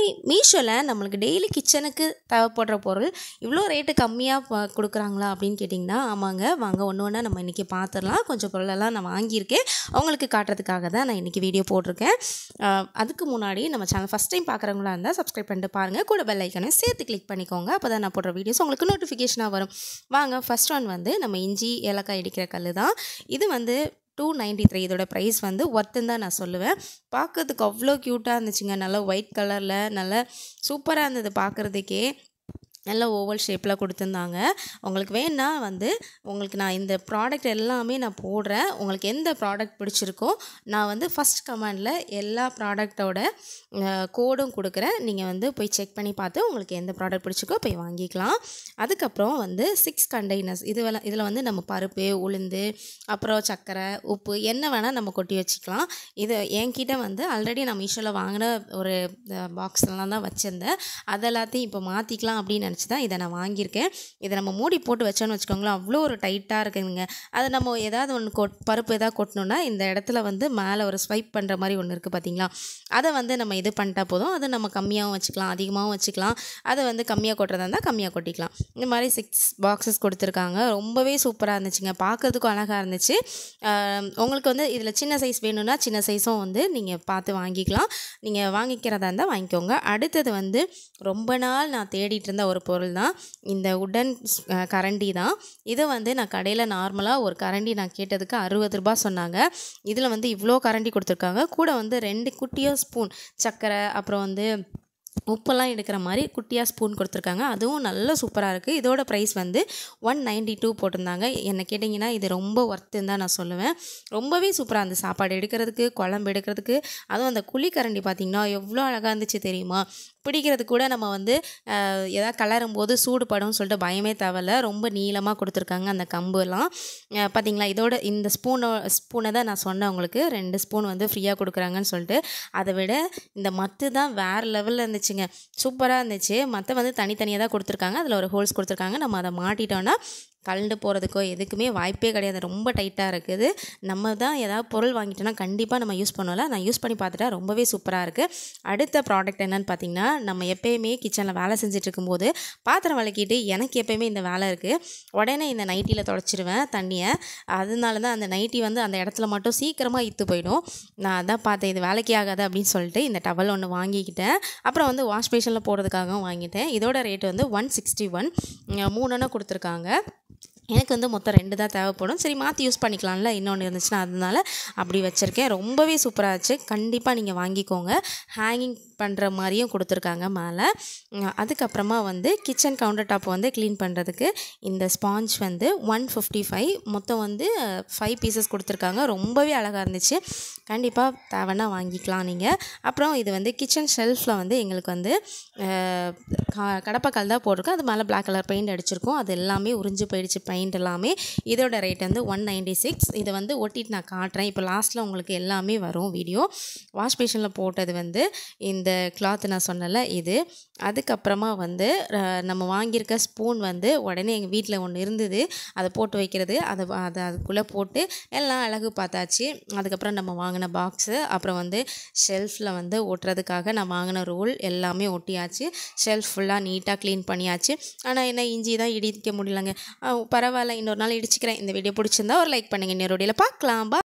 Hi, மீஷோவில் நம்மளுக்கு daily கிச்சனுக்கு தேவைப்படுற பொருள் இவ்வளோ ரேட்டு கம்மியாக கொடுக்குறாங்களா அப்படின்னு கேட்டிங்கன்னா, ஆமாங்க. வாங்க ஒன்று ஒன்றா நம்ம இன்றைக்கி பார்த்துடலாம். கொஞ்சம் பொருளெல்லாம் நான் வாங்கியிருக்கேன், அவங்களுக்கு காட்டுறதுக்காக தான் நான் இன்றைக்கி வீடியோ போட்டிருக்கேன். அதுக்கு முன்னாடி நம்ம சேனல் ஃபஸ்ட் டைம் பார்க்குறவங்களா இருந்தால் சப்ஸ்கிரைப் பண்ணிட்டு பாருங்கள், கூட பெல் ஐக்கனை சேர்த்து கிளிக் பண்ணிக்கோங்க. அப்போ தான் நான் போடுற வீடியோஸ் உங்களுக்கு நோட்டிஃபிகேஷனாக வரும். வாங்க, ஃபஸ்ட் ஒன் வந்து நம்ம இஞ்சி ஏலக்காய் இடிக்கிற கல் தான். இது வந்து 293. இதோட ப்ரைஸ் வந்து ஒர்த்துன்னு தான் நான் சொல்லுவேன். பார்க்கறதுக்கு அவ்வளோ க்யூட்டாக இருந்துச்சுங்க. நல்லா ஒயிட் கலரில் நல்லா சூப்பராக இருந்தது பார்க்குறதுக்கே. நல்ல ஓவல் ஷேப்பில் கொடுத்துருந்தாங்க. உங்களுக்கு வேணுன்னா வந்து உங்களுக்கு நான் இந்த ப்ராடக்ட் எல்லாமே நான் போடுறேன். உங்களுக்கு எந்த ப்ராடக்ட் பிடிச்சிருக்கோ நான் வந்து ஃபஸ்ட் கமெண்டில் எல்லா ப்ராடக்டோட கோடும் கொடுக்குறேன். நீங்கள் வந்து போய் செக் பண்ணி பார்த்து உங்களுக்கு எந்த ப்ராடக்ட் பிடிச்சிருக்கோ போய் வாங்கிக்கலாம். அதுக்கப்புறம் வந்து 6 கண்டெய்னர்ஸ். இதில் வந்து நம்ம பருப்பு, உளுந்து, அப்புறம் சர்க்கரை, உப்பு என்ன வேணால் நம்ம கொட்டி வச்சுக்கலாம். இது என்கிட்ட வந்து ஆல்ரெடி நான் மீஷோவில் வாங்கின ஒரு பாக்ஸ்லாம் தான் வச்சுருந்தேன். அதெல்லாத்தையும் இப்போ மாற்றிக்கலாம் அப்படின்னு நினச்சி தான் இதை நான் வாங்கியிருக்கேன். இதை நம்ம மூடி போட்டு வச்சோன்னு வச்சுக்கோங்களேன், அவ்வளோ ஒரு டைட்டாக இருக்குதுங்க. அதை நம்ம ஏதாவது ஒன்று பருப்பு எதாவது கொட்டணுன்னா இந்த இடத்துல வந்து மேலே ஒரு ஸ்வைப் பண்ணுற மாதிரி ஒன்று இருக்குது பார்த்தீங்களா, அதை வந்து நம்ம இது பண்ணிட்டா போதும். அதை நம்ம கம்மியாகவும் வச்சுக்கலாம், அதிகமாகவும் வச்சுக்கலாம். அதை வந்து கம்மியாக கொட்டுறதா இருந்தால் கம்மியாக கொட்டிக்கலாம். இந்த மாதிரி 6 பாக்ஸஸ் கொடுத்துருக்காங்க. ரொம்பவே சூப்பராக இருந்துச்சுங்க, பார்க்குறதுக்கும் அழகாக இருந்துச்சு. உங்களுக்கு வந்து இதில் சின்ன சைஸ் வேணும்னா சின்ன சைஸும் வந்து நீங்கள் பார்த்து வாங்கிக்கலாம். நீங்கள் வாங்கிக்கிறதா இருந்தால் வாங்கிக்கோங்க. அடுத்தது வந்து ரொம்ப நாள் நான் தேடிட்டு இருந்த ஒரு பொருள் தான் இந்த உடன் கரண்டி தான். இதை வந்து நான் கடையில் நார்மலாக ஒரு கரண்டி நான் கேட்டதுக்கு 60 ரூபாய் சொன்னாங்க. இதில் வந்து இவ்வளோ கரண்டி கொடுத்துருக்காங்க. கூட வந்து 2 குட்டியாக ஸ்பூன் சர்க்கரை, அப்புறம் வந்து உப்பெல்லாம் எடுக்கிற மாதிரி குட்டியாக ஸ்பூன் கொடுத்துருக்காங்க. அதுவும் நல்ல சூப்பராக இருக்குது. இதோட ப்ரைஸ் வந்து 192 போட்டிருந்தாங்க. என்ன கேட்டிங்கன்னா இது ரொம்ப ஒர்த்துன்னு தான் நான் சொல்லுவேன். ரொம்பவே சூப்பராக இருந்துச்சு சாப்பாடு எடுக்கிறதுக்கு, குழம்பு எடுக்கிறதுக்கு. அதுவும் அந்த குழிக்கரண்டி பார்த்திங்கன்னா எவ்வளோ அழகாக இருந்துச்சு தெரியுமா. பிடிக்கிறது கூட நம்ம வந்து எதாவது கலரும் போது சூடு படும்னு சொல்லிட்டு பயமே தேவையில்ல. ரொம்ப நீளமாக கொடுத்துருக்காங்க அந்த கம்புலாம். பார்த்திங்களா, இதோட இந்த ஸ்பூனை தான் நான் சொன்னேன் உங்களுக்கு 2 ஸ்பூன் வந்து ஃப்ரீயாக கொடுக்குறாங்கன்னு சொல்லிட்டு. அதை விட இந்த மத்து தான் வேறு லெவலில் இருந்துச்சுங்க, சூப்பராக இருந்துச்சு. மற்ற வந்து தனித்தனியாக தான் கொடுத்துருக்காங்க. அதில் ஒரு ஹோல்ஸ் கொடுத்துருக்காங்க. நம்ம அதை மாட்டிட்டோன்னா கலண்டு போகிறதுக்கோ எதுக்குமே வாய்ப்பே கிடையாது. ரொம்ப டைட்டாக இருக்குது. நம்ம தான் ஏதாவது பொருள் வாங்கிட்டோன்னா கண்டிப்பாக நம்ம யூஸ் பண்ணுவோம்ல. நான் யூஸ் பண்ணி பார்த்துட்டேன், ரொம்பவே சூப்பராக இருக்குது. அடுத்த ப்ராடக்ட் என்னென்னு பார்த்தீங்கன்னா, நம்ம எப்போயுமே கிச்சனில் வேலை செஞ்சுட்டு இருக்கும்போது பாத்திரம் விளக்கிட்டு எனக்கு எப்போயுமே இந்த வேலை இருக்குது. உடனே இந்த நைட்டியில் தொடச்சிடுவேன் தண்ணியை. அதனால தான் அந்த நைட்டி வந்து அந்த இடத்துல மட்டும் சீக்கிரமாக இத்து போயிடும். நான் அதான் பார்த்தேன் இது வேலைக்கே ஆகாது அப்படின்னு சொல்லிட்டு இந்த டவல் ஒன்று வாங்கிக்கிட்டேன். அப்புறம் வந்து வாஷ் பேஷனில் போடுறதுக்காகவும் வாங்கிட்டேன். இதோட ரேட்டு வந்து 161. 3 கொடுத்துருக்காங்க. எனக்கு வந்து மொத்தம் 2 தான் தேவைப்படும். சரி மாற்றி யூஸ் பண்ணிக்கலாம்ல, இன்னொன்று இருந்துச்சுன்னா அதனால அப்படி வச்சுருக்கேன். ரொம்பவே சூப்பராக இருந்துச்சு. கண்டிப்பாக நீங்கள் வாங்கிக்கோங்க. ஹேங்கிங் பண்ணுற மாதிரியும் கொடுத்துருக்காங்க மேலே. அதுக்கப்புறமா வந்து கிச்சன் கவுண்டர் டாப் வந்து க்ளீன் பண்ணுறதுக்கு இந்த ஸ்பாஞ்ச் வந்து 155. மொத்தம் வந்து 5 பீசஸ் கொடுத்துருக்காங்க. ரொம்பவே அழகாக இருந்துச்சு. கண்டிப்பாக தேவைன்னா வாங்கிக்கலாம் நீங்கள். அப்புறம் இது வந்து கிச்சன் ஷெல்ஃபில் வந்து எங்களுக்கு வந்து கடப்பக்கால் தான் போட்டிருக்கோம். அது மேலே பிளாக் கலர் பெயிண்ட் அடிச்சிருக்கோம். அது எல்லாமே உறிஞ்சு போயிடுச்சு பெயிண்ட் எல்லாமே. இதோட ரேட் வந்து 196. இதை வந்து ஒட்டிட்டு நான் காட்டுறேன். இப்போ லாஸ்ட்டில் உங்களுக்கு எல்லாமே வரும் வீடியோ. வாஷ் பேஷனில் போட்டது வந்து இந்த கிளாத் நான் சொன்னல இது. அதுக்கப்புறமா வந்து நம்ம வாங்கியிருக்க ஸ்பூன் வந்து உடனே எங்கள் வீட்டில் ஒன்று இருந்தது, அதை போட்டு வைக்கிறது. அதை அதுக்குள்ளே போட்டு எல்லாம் அழகு பார்த்தாச்சு. அதுக்கப்புறம் நம்ம வாங்கின பாக்ஸு, அப்புறம் வந்து ஷெல்ஃபில் வந்து ஒட்டுறதுக்காக நான் வாங்கின ரோல் எல்லாமே ஒட்டியாச்சு. ஷெல்ஃப் ஃபுல்லாக நீட்டாக க்ளீன் பண்ணியாச்சு. ஆனால் என்ன இஞ்சி தான் இடிக்க முடியலங்க. பரவாயில்ல, இன்னொரு நாள் இடிச்சிக்கிறேன். இந்த வீடியோ பிடிச்சிருந்தா ஒரு லைக் பண்ணுங்கள். இன்னொரு வீடியோவில் பார்க்கலாம்.